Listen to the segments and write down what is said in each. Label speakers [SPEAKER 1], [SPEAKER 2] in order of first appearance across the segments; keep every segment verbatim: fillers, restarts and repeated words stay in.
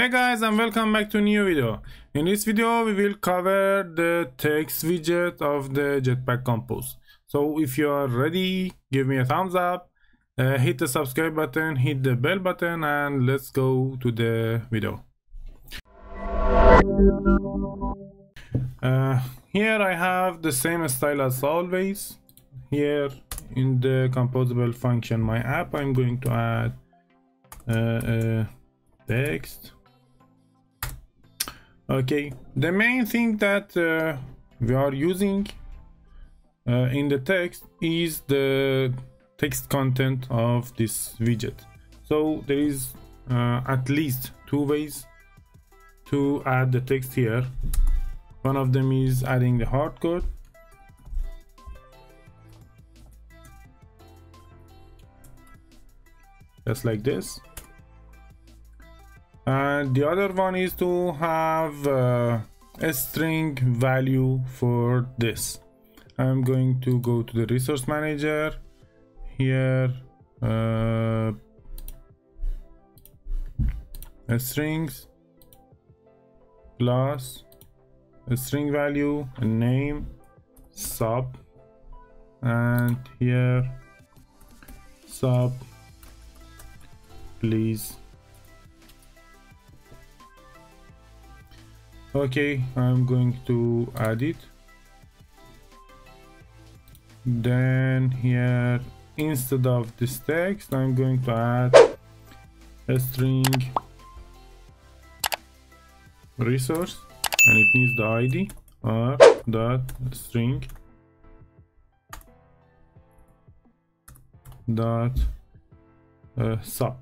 [SPEAKER 1] Hey guys, and welcome back to a new video. In this video we will cover the text widget of the Jetpack Compose. So if you are ready, give me a thumbs up, uh, hit the subscribe button, hit the bell button, and let's go to the video. Uh, here I have the same style as always. Here in the composable function my app, I'm going to add uh, uh, text. Okay, the main thing that uh, we are using uh, in the text is the text content of this widget. So there is uh, at least two ways to add the text here. One of them is adding the hard code. Just like this. And the other one is to have uh, a string value for this. I'm going to go to the resource manager here, uh, a strings plus a string value, a name, sub, and here sub please. Okay, I'm going to add it. Then here, instead of this text, I'm going to add a string resource, and it needs the I D r dot string dot uh, sub.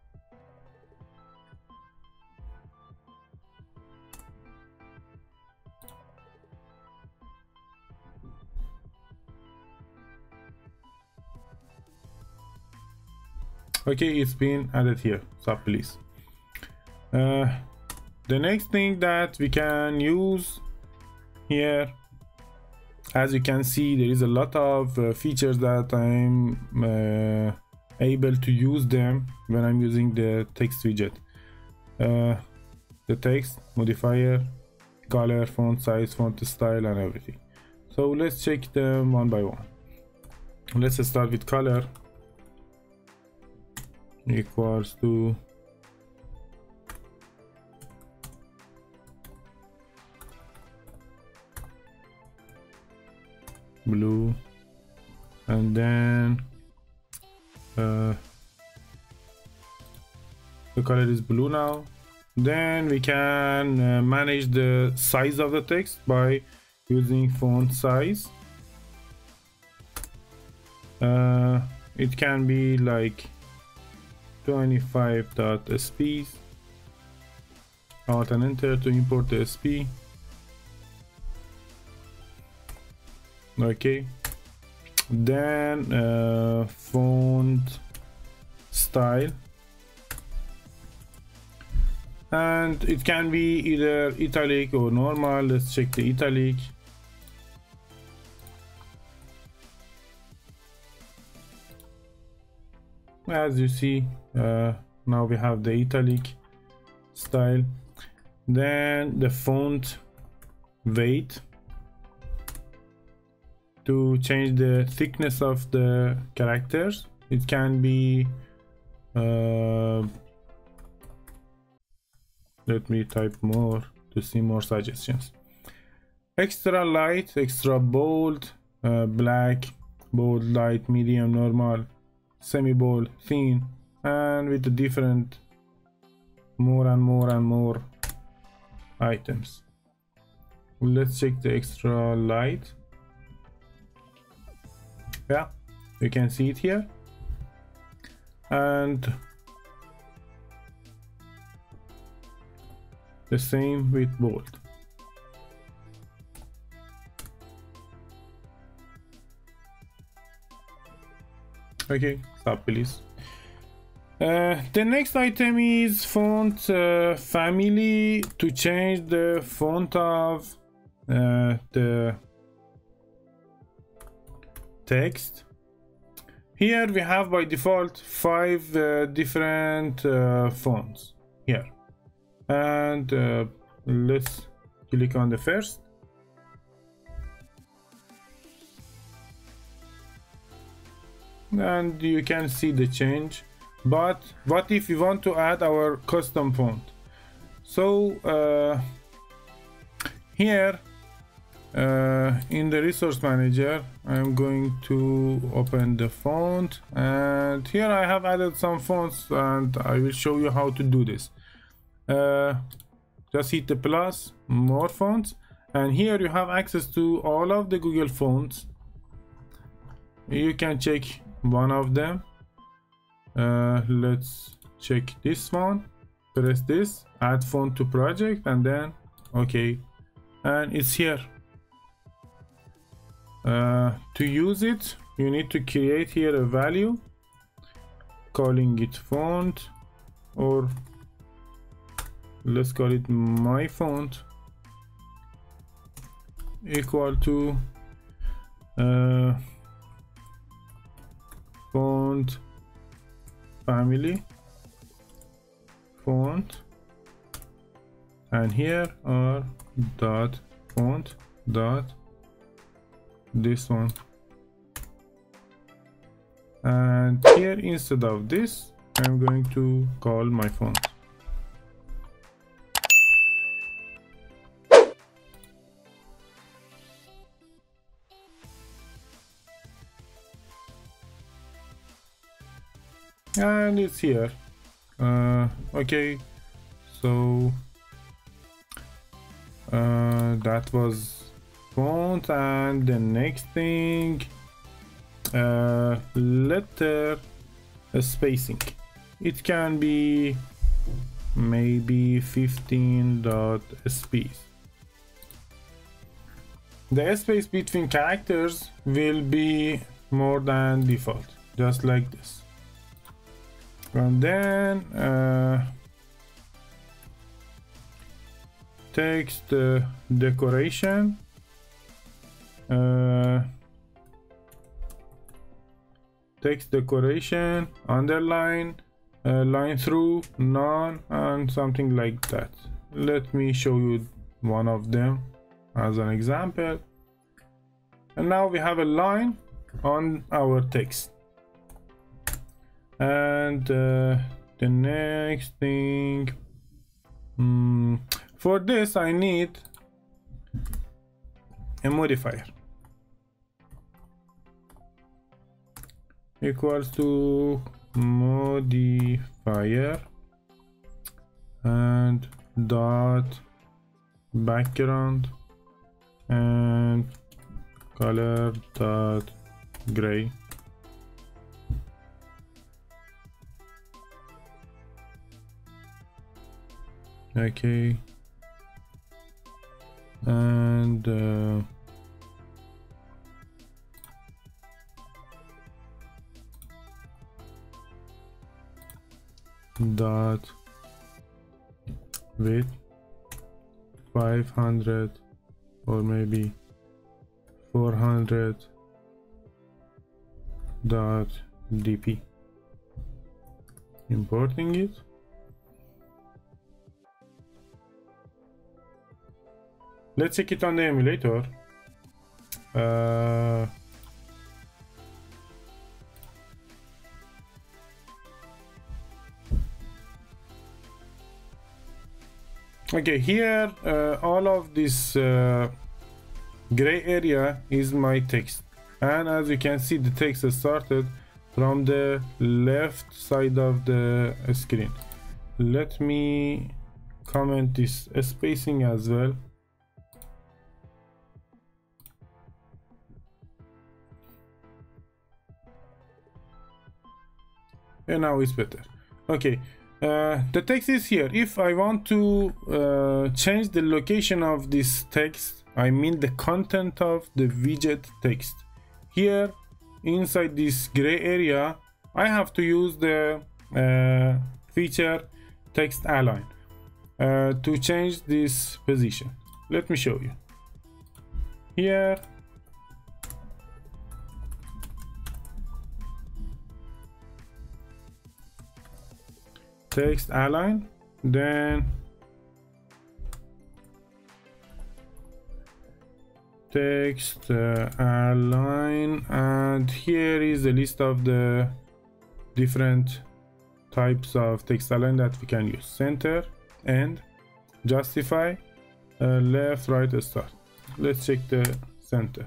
[SPEAKER 1] Okay, it's been added here, sub please. Uh, the next thing that we can use here, as you can see, there is a lot of uh, features that I'm uh, able to use them when I'm using the text widget. Uh, the text, modifier, color, font size, font style, and everything. So let's check them one by one. Let's start with color. Equals to blue, and then uh, the color is blue now. Then we can uh, manage the size of the text by using font size. Uh, it can be like twenty-five dot S P, alt and enter to import the S P. Okay, then uh, font style, and it can be either italic or normal. Let's check the italic. As you see, uh, now we have the italic style. Then the font weight, to change the thickness of the characters. It can be uh, let me type more to see more suggestions. Extra light, extra bold, uh, black, bold, light, medium, normal, semi-bold, thin, and with the different more and more and more items. Let's check the extra light. Yeah, you can see it here, and the same with bold. Okay, stop please. Uh, the next item is font uh, family, to change the font of uh, the text. Here we have by default five uh, different uh, fonts here. and uh, let's click on the first. And you can see the change. But what if we want to add our custom font? So uh, here uh, in the resource manager, I'm going to open the font, and here I have added some fonts, and I will show you how to do this. Uh, just hit the plus, more fonts, and here you have access to all of the Google fonts. You can check one of them. Uh, let's check this one. Press this, add font to project, and then okay, and it's here. Uh, to use it, you need to create here a value, calling it font, or let's call it my font, equal to uh, font family font, and here are dot font dot this one, and here instead of this I'm going to call my font. And it's here. Uh, okay, so uh, that was font, and the next thing, uh, letter spacing. It can be maybe fifteen dot space. The space between characters will be more than default, just like this. And then uh, text uh, decoration, uh, text decoration, underline, uh, line through, none, and something like that. Let me show you one of them as an example. And now we have a line on our text. And uh, the next thing, um, for this I need a modifier equals to modifier and dot background and color dot gray. Okay, and uh, dot width five hundred or maybe four hundred dot dp. Importing it. Let's check it on the emulator. Uh, okay, here uh, all of this uh, gray area is my text, and as you can see, the text is started from the left side of the screen. Let me comment this spacing as well. And now it's better. Okay, uh, the text is here. If I want to uh, change the location of this text, I mean the content of the widget text, here inside this gray area I have to use the uh, feature text align uh, to change this position. Let me show you. Here text align, then text uh, align, and here is a list of the different types of text align that we can use: center, end, justify, uh, left, right, start. Let's check the center.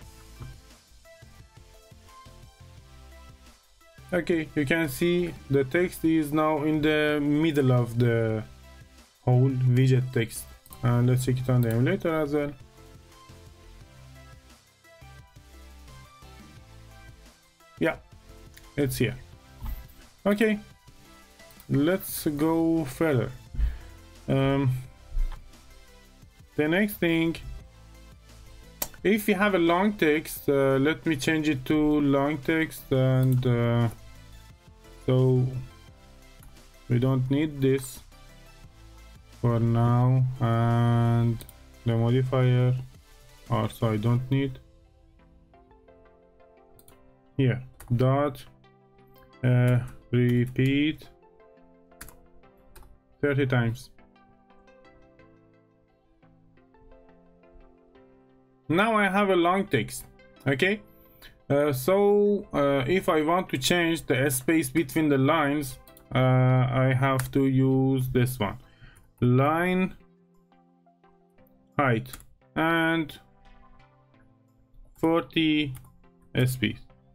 [SPEAKER 1] Okay, you can see the text is now in the middle of the whole widget text. And let's check it on the emulator as well. Yeah, it's here. Okay, let's go further. Um, the next thing, if you have a long text, uh, let me change it to long text, and uh, so we don't need this for now, and the modifier also I don't need. Here, dot uh, repeat thirty times. Now I have a long text. Okay, uh, so uh, if I want to change the space between the lines, uh, I have to use this one, line height, and forty space.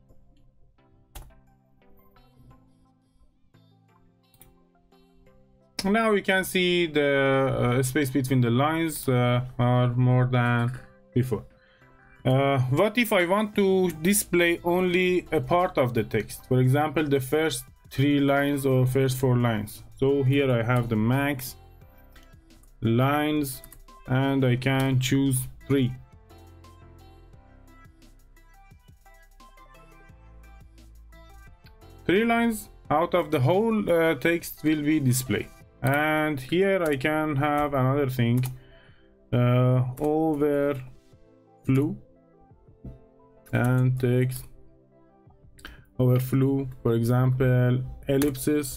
[SPEAKER 1] Now we can see the uh, space between the lines uh, are more than before. Uh, what if I want to display only a part of the text? For example, the first three lines or first four lines. So here I have the max lines, and I can choose three. Three lines out of the whole uh, text will be displayed. And here I can have another thing, uh, overflow and text overflow, for example, ellipses.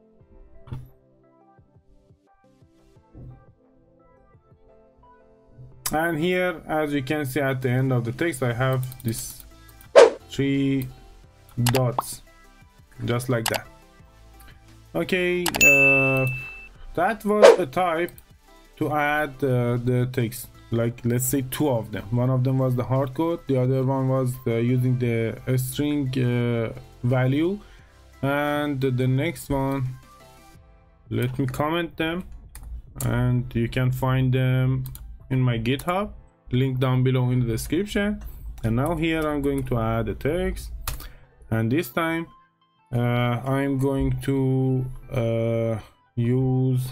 [SPEAKER 1] And here, as you can see at the end of the text, I have this three dots, just like that. Okay, uh, that was a type to add uh, the text, like let's say two of them. One of them was the hardcode, the other one was the, using the string uh, value, and the next one, let me comment them, and you can find them in my GitHub, link down below in the description. And now here I'm going to add a text, and this time uh, I'm going to uh, use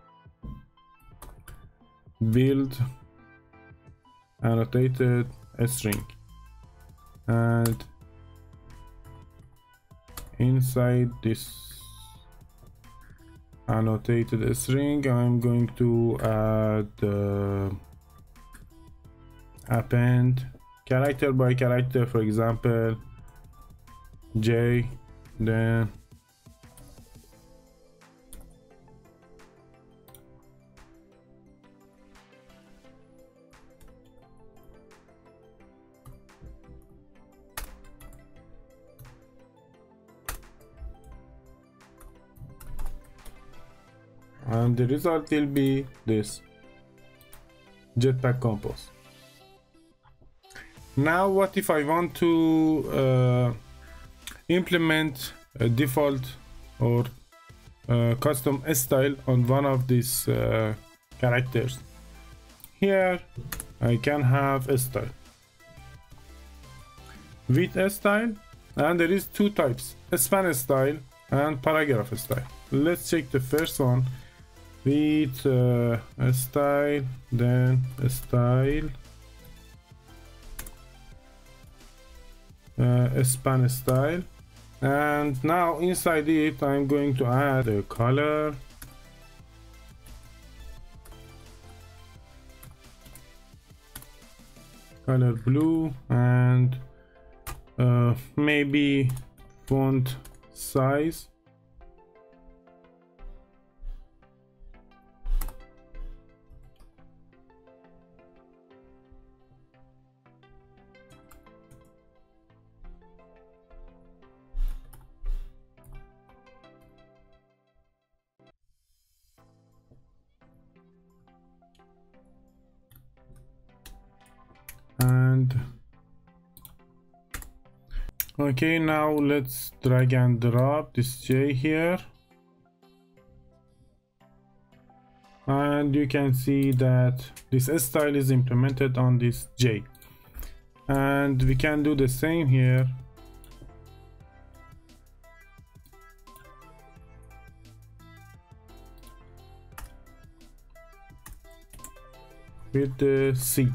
[SPEAKER 1] build annotated string, and inside this annotated string I'm going to add uh, append character by character, for example J, then and the result will be this Jetpack Compose. Now what if I want to uh, implement a default or uh, custom style on one of these uh, characters? Here I can have a style with a style, and there is two types, a span style and paragraph style. Let's check the first one with uh, a style, then a style, uh, a span style, and now inside it I'm going to add a color, color blue, and uh, maybe font size. And okay, now let's drag and drop this J here, and you can see that this style is implemented on this J, and we can do the same here. With the C,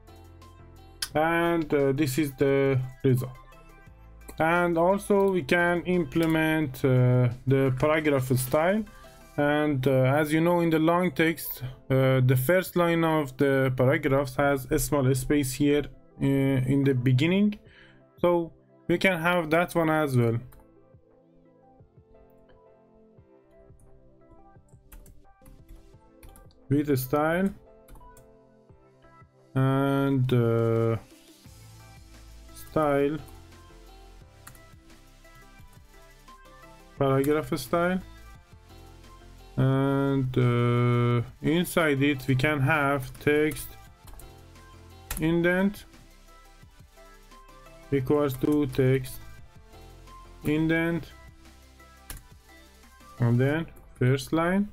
[SPEAKER 1] and uh, this is the result. And also we can implement uh, the paragraph style, and uh, as you know, in the long text, uh, the first line of the paragraphs has a small space here uh, in the beginning, so we can have that one as well. With the style and uh, style paragraph style, and uh, inside it we can have text indent equals to text indent, and then first line,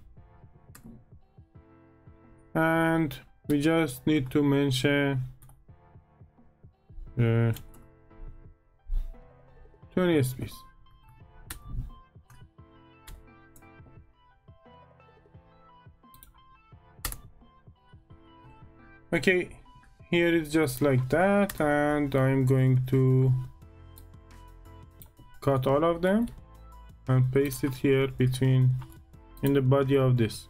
[SPEAKER 1] and we just need to mention uh, twenty space. Okay, here it's just like that, and I'm going to cut all of them and paste it here between in the body of this.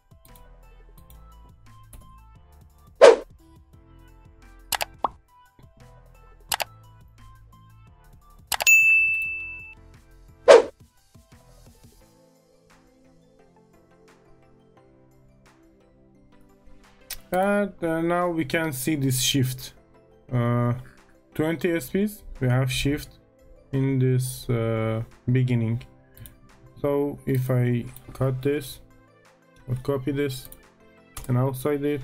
[SPEAKER 1] And uh, now we can see this shift, uh, twenty S Ps, we have shift in this uh, beginning. So if I cut this or copy this and outside it,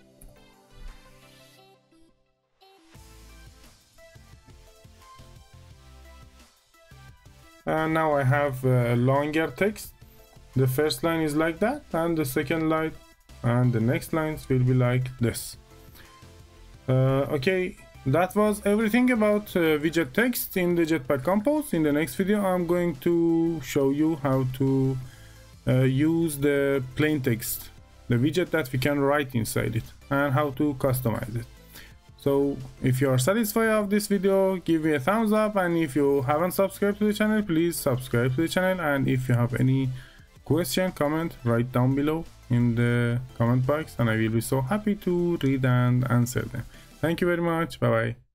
[SPEAKER 1] and now I have a longer text. The first line is like that, and the second line and the next lines will be like this. Uh, okay, that was everything about uh, widget text in the Jetpack Compose. In the next video I'm going to show you how to uh, use the plain text, the widget that we can write inside it, and how to customize it. So if you are satisfied of this video, give me a thumbs up, and if you haven't subscribed to the channel, please subscribe to the channel, and if you have any question, comment, write down below in the comment box, and I will be so happy to read and answer them. Thank you very much. Bye bye.